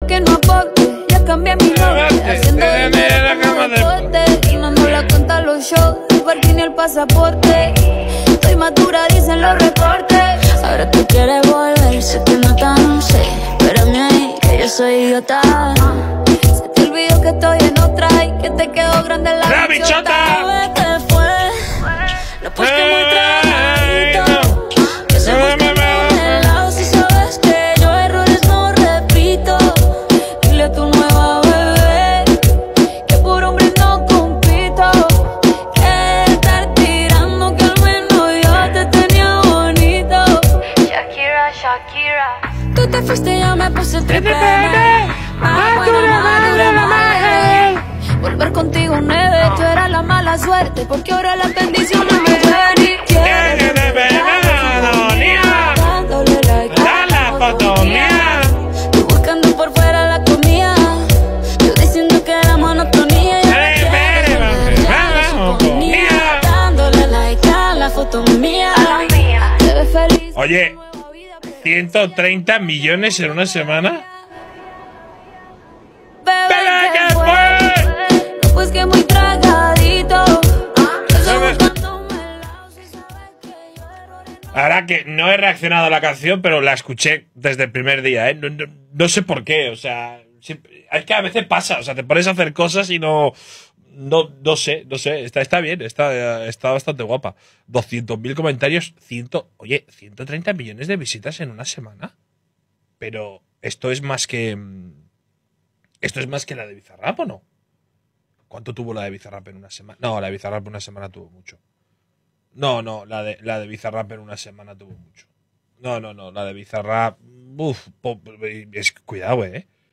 Que no aporte, ya cambié mi nombre. Haciendo dinero como deporte. Y no nos la cuenta los shows, el parking y el pasaporte. Estoy madura, dicen los reportes. Ahora tú quieres volver, sé que no tan sé. Espérame ahí, que yo soy idiota. Se te olvidó que estoy en otra y que te quedó grande la bichota. ¿Qué fue? Lo puse muy tragadito. Que se busque en el lado si sabes que yo errores no repito. Dile a tu nueva bebé que por hombre no compito. Que estar tirando que al menos yo te tenía bonito. Shakira, Shakira. Tú te fuiste y yo me puse triple más buena, más dura, más. Volver contigo nueve, tú eras la mala suerte, porque ahora las bendiciones me ven y quieren dándole like a la foto mía. Tú buscando por fuera la comida, yo diciendo que era monotonía. Dándole like a la foto mía. Te ves feliz. Oye, 130 millones en una semana. Pues que muy tragadito. Ahora que no he reaccionado a la canción, pero la escuché desde el primer día, ¿eh? No sé por qué, o sea, es que a veces pasa, o sea, te pones a hacer cosas y no sé, está bien, está bastante guapa. 200.000 comentarios, 130 millones de visitas en una semana. Pero esto es más que la de Bizarrap, ¿o no? ¿Cuánto tuvo la de Bizarrap en una semana? No, la de Bizarrap en una semana tuvo mucho. No, la de Bizarrap en una semana tuvo mucho. No, la de Bizarrap... cuidado,